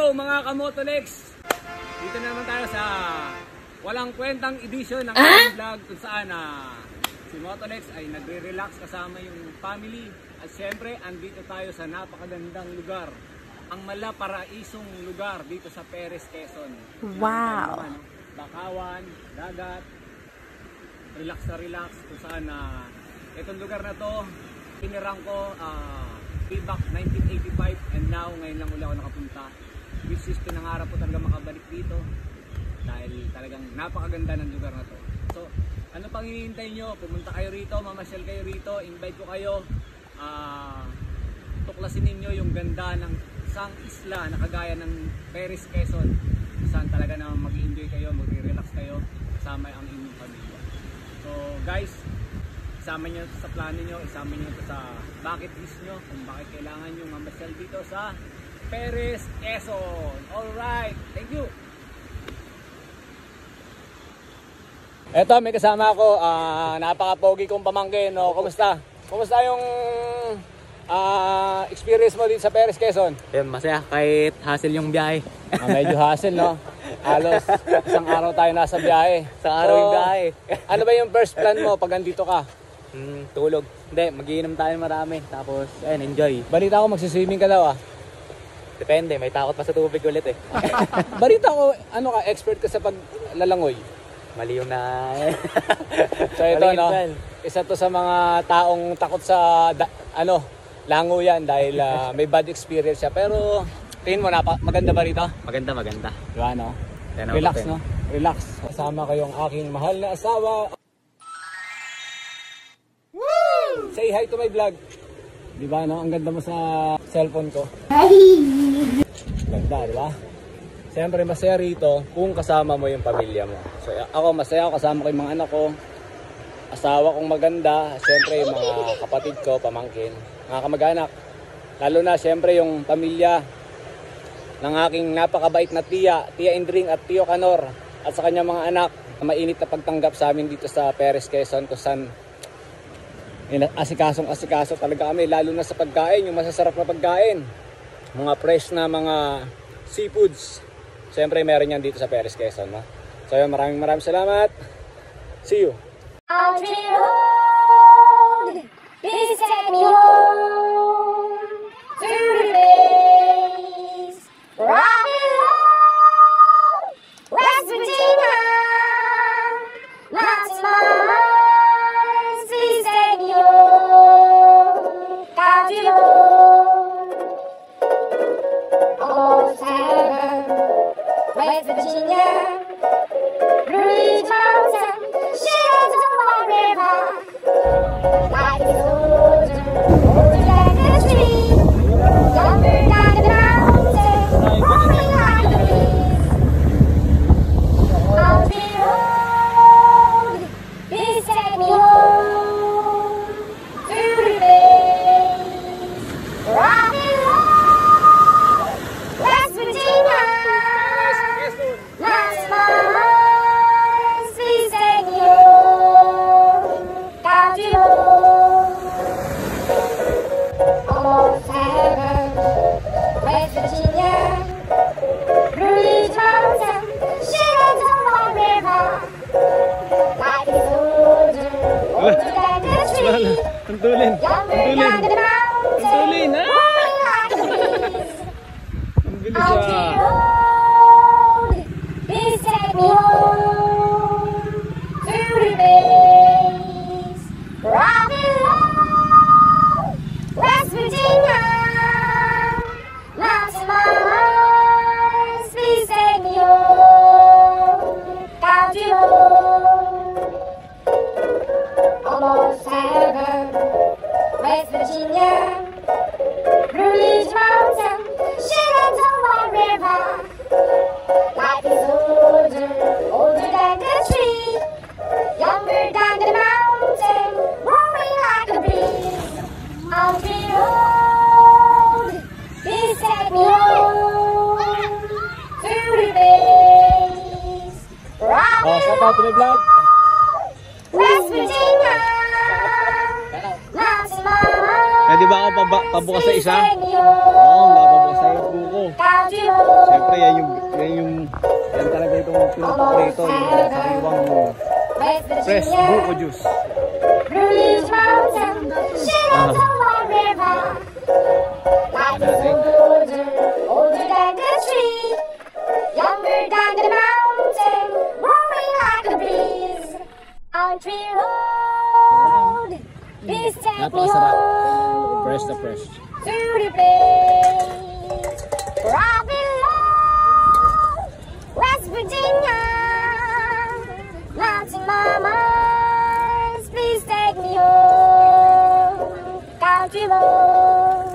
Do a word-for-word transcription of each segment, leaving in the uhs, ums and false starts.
Hello mga kamotolex! Dito naman tayo sa walang kwentang edition ng aking vlog kung saan uh, si Motolex ay nagre-relax kasama yung family. At syempre, andito tayo sa napakagandang lugar. Ang malaparaisong lugar dito sa Perez, Quezon. Wow! Naman, bakawan, dagat, relax na relax kung saan uh, itong lugar na to, pinirang ko uh, way back nineteen eighty-five and now ngayon lang uli ako nakapunta. Which is pinangarap ko talaga makabalik dito dahil talagang napakaganda ng lugar na to. So, ano pang hinihintay nyo? Pumunta kayo rito, mamasyal kayo rito, invite ko kayo. Uh, tuklasin ninyo yung ganda ng isang isla na kagaya ng Perez, Quezon. Saan talaga na mag-enjoy kayo, mag-relax kayo kasama ang inyong pamilya. So guys, isama nyo sa plano nyo, isama nyo sa bucket list nyo kung bakit kailangan nyo mamasyal dito sa Perez, Quezon. Alright, thank you! Eto, may kasama ako, uh, napaka-pogi kong pamangkin. No? Kumusta? Kumusta yung uh, experience mo dito sa Perez, Quezon? Ayun, masaya kahit hassle yung biyahe. Ah, medyo hassle, no? Halos isang araw tayo nasa biyahe. Isang araw So, yung biyahe. Ano ba yung first plan mo pag andito ka? Hmm, tulog. Hindi, magiinom tayo marami. Tapos, ayun, enjoy. Balita ko magsiswimming ka daw ah. Depende, may takot pa sa tubig ulit eh. Balita ko, ano ka, expert ka sa paglalangoy? Mali yung na... So ito, no? Isa to sa mga taong takot sa, da, ano, lango yan dahil uh, may bad experience siya. Pero, tingin mo, napa, maganda ba rito? Maganda, maganda. Diba, no? Relax, no? Relax. Kasama ko yung aking mahal na asawa. Woo! Say hi to my vlog. Diba, no? Ang ganda mo sa cellphone ko. Ganda, diba? Siyempre, masaya rito kung kasama mo yung pamilya mo. So, ako masaya ako kasama ko yung mga anak ko. Asawa kong maganda. Siyempre, yung mga kapatid ko, pamangkin, mga kamag-anak. Lalo na, siyempre, yung pamilya ng aking napakabait na tiya, Tia Indring at Tio Canor. At sa kanyang mga anak, mainit na pagtanggap sa amin dito sa Perez, Quezon, kung saan asikasong asikaso talaga kami, lalo na sa pagkain, yung masasarap na pagkain, mga fresh na mga seafoods. Siyempre meron yan dito sa Perez, Quezon, no? So yun, maraming maraming salamat. See you. Country road, please take me home to the place where I belong, West Virginia, mountain miles, please take me home, country road, almost heaven, West Virginia, Blue Ridge Mountain, shadows of White River, like a soldier, older than the tree, younger than the mountain, rolling like a breeze. Country road, please take me home to the place where I belong, West Virginia. Last month, please take me home, country road, almost heaven, West Virginia, Blue Ridge Mountain, shadows of White River, like a soldier, older than the tree, Ang tulin. younger than the mountain, tulin, ah! rolling like a breeze. Ang bilis Country siya. road, please take me home to the place where I belong, West Virginia, mountain miles, please take me home, country road, almost heaven, West Virginia, Blue Ridge Mountain, shadows of White River, like a soldier, older than the tree, younger than the mountain, rolling like a breeze. Country road, please take me home to the place where I Oh, shout out to my vlog. belong, West Virginia, mountain miles. Pwede ba ako paba- pabukas sa isa? Please take me home Oo, oh, pabukas sa buko. country road. Siyempre, yan yung, yan yung, yan talaga itong pinapakrito, yung sariwang West fresh Virginia, buko juice. Blue Ridge Mountain, Shenandoah River. Life is older, older than the tree, younger than the mountain, rolling like a breeze. Country road, please take me Napakasarap. home Fresh na fresh. to the place where I belong, West Virginia. Mountain mamas, please take me home. Country road,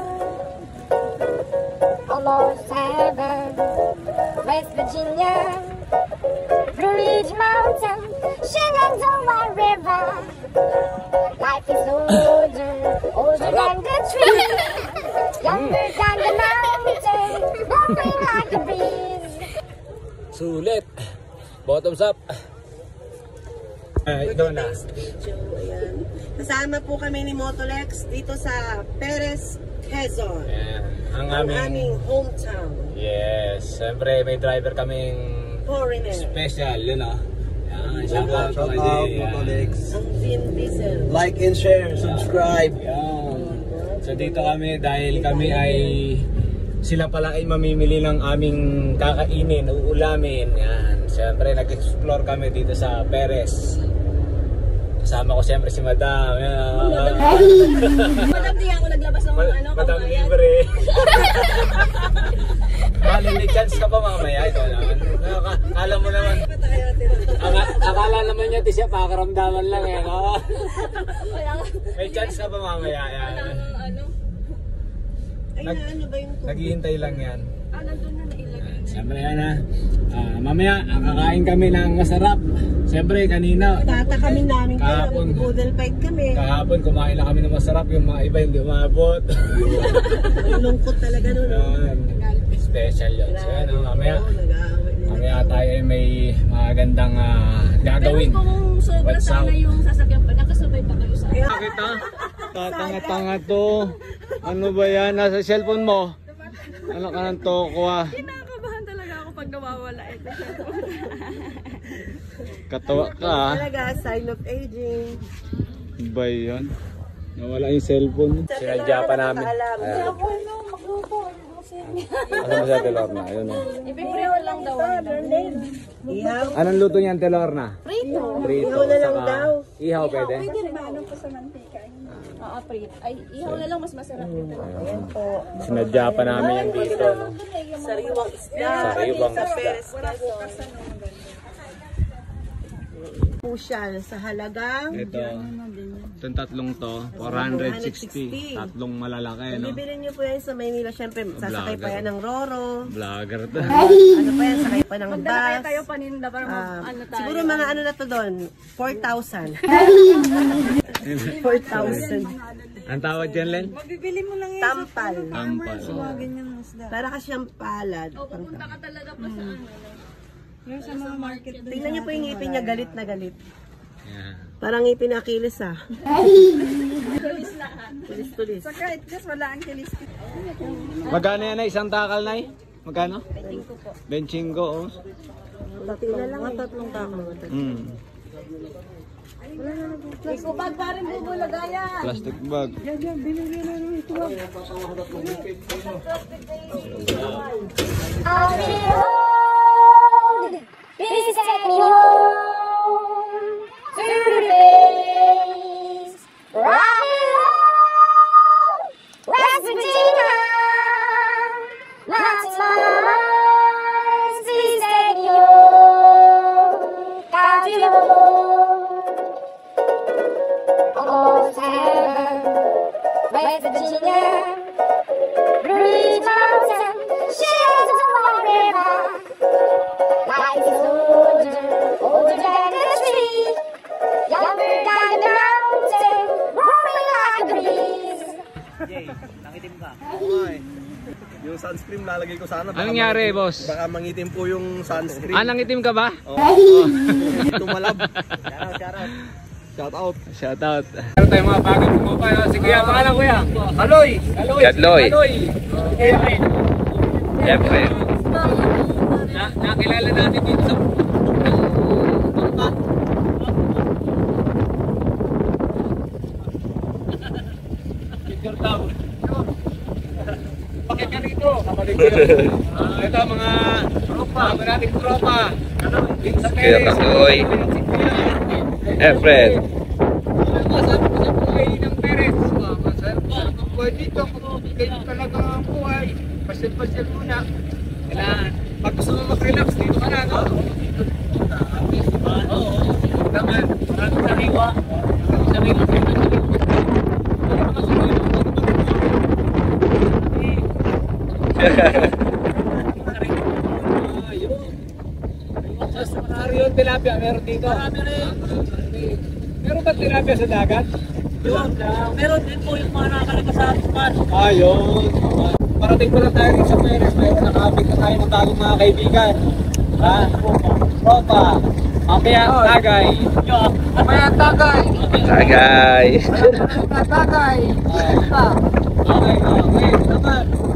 almost heaven. West Virginia, Blue Ridge Mountain, Shenandoah River. Life is older, older than the tree, younger than the mountain, blowing like a breeze. Sulit. Bottoms up. Ay, ikaw na. Ayan. Kasama po kami ni Motolex dito sa Perez, Quezon. Ayan. Ang Ang aming... aming hometown. Yes. Siyempre, may driver kaming Foreigner. special, yun o. Yan. Shout out. Shout Mga out, di, yan. Motolex. Ang Vin Diesel. Like and share, subscribe. Yan. So dito kami dahil kami ay sila pala ay mamimili ng aming kakainin, uulamin. Yan. Siyempre, nag-explore kami dito sa Perez. Kasama ko siyempre si Madam. Yan. Madam, di ako naglabas ng ano, Madam pambayad. libre. Malili chance ka pa mamaya. Ikaw naman. Nakaka- Akala mo naman. Aka- akala naman niya di siya pakaramdaman lang eh. No? May chance ka pa mamaya. Yan. Ano? Ay, Nag- na, ano ba yung tubig? Naghihintay lang yan. Ah, nandun na nailagay. Siyempre yan ha. Ah, mamaya kakain kami ng masarap. Siyempre kanina. Tatakamin namin kayo. Kahapon. Boodle fight kami. Kahapon kumain na kami ng masarap. Yung mga iba hindi umabot. Ang lungkot talaga nun. no? Yan. Special yun. So yan, oh, mamaya. Oo, nag-aaway nila. Mamaya tayo ay may magandang ah, gagawin. Pero kung sobra What's sana up? yung sasakyan pa, nakasabay pa kayo sa akin. Kita? Tatanga-tanga to. Ano ba yan? Nasa cellphone mo? Ano ka ng toko ah? Kinakabahan talaga ako pag nawawala ito. Katawa ka ah. Talaga, sign of aging. Ba yan? Nawala yung cellphone. Sinadya pa namin. Ayan. Ano ba sa Telorna? Ayun o. Ipiprito lang daw. Ihaw? Anong luto niyan Telorna? Prito. Prito. Ihaw na lang Saka daw. Ihaw pwede? Pwede rin ba? Anong pa sa mantika? Oo, prito. Ay, ihaw na lang mas masarap ito. Ayan po. Sinadya pa namin yan dito. No? Sariwang isda. Sariwang Sa isda. Perez, Quezon. Pusyal sa halagang Ito. Itong tatlong to. four sixty. Tatlong malalaki. No? bibili niyo po yan sa Maynila. Siyempre, sasakay pa yan ng Roro. Vlogger to. Ano pa yan, sakay pa ng bus. Kaya tayo paninda para Ah, ano tayo. siguro mga ano na to doon, four thousand. four thousand. Ang tawag dyan, Len? Bibili mo lang yan. Tampal. Tampal. Ganyan ang isda. Para kasi siyang palad. Pupunta ka talaga pa sa ano. Yung sa mga market doon. Tingnan niyo po yung ngipin niya, galit na galit. Yeah. Parang ngipin na Achilles ah. Tulis-tulis. Saka it just wala ang kilis. Magkano yan na isang takal na Magkano? twenty-five po. Oh. Tatlo na lang. Mga tatlong tako. Mm. Ikubag pa rin bubulagaya. Plastic bag. On the road, please take me home to the place where I belong, West Virginia. Mountain mamas, please take me home, country road, almost heaven, West Virginia. Blue Ridge Mountain, Shenandoah River. Life is older, older than the tree, younger than the mountain, rolling like a breeze. Yung sunscreen lalagay ko sana. Anong nangyari, boss? Baka mangitim po yung sunscreen. Ah, nangitim ka ba? Tumalab. Shout out. Shout out. Shout out. Meron tayong mga bagong pumupa. No? Sige, pangalan kuya. Aloy. Aloy. Aloy. Aloy. Siyempre. Na, nakilala natin dito sa Bangka. Picture town. Bakit ka rito? Kapatid ko. Ah, ito mga tropa, maraming tropa. Dito sa Kuya Perez. Kasoy. Efren. Sabi ko sa buhay ng Perez. Masarap ang buhay dito. Ganyan talaga ang buhay. Pasyal-pasyal muna. Kailangan. Pag gusto mo mag-relax, dito ka na, no? Oo. Naman. Maraming sariwa. Maraming sariwa. Mario tilapia, meron dito. Marami rin. Meron ba tilapia sa dagat? Yun. Meron din po yung mga nakakalaga sa spot. Ayun. Parating pa lang tayo rin sa Perez. May nakabig na tayo ng bagong mga kaibigan. Ha? Tropa. Mamaya tagay. Mamaya tagay. Tagay. Mamaya tagay. Okay, okay. Naman.